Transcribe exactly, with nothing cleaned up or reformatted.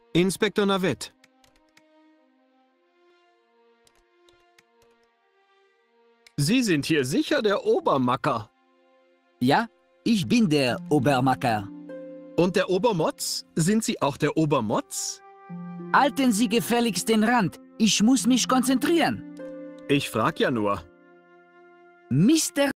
Inspektor Navette. Sie sind hier sicher der Obermacker. Ja, ich bin der Obermacker. Und der Obermotz? Sind Sie auch der Obermotz? Halten Sie gefälligst den Rand. Ich muss mich konzentrieren. Ich frag ja nur. Mister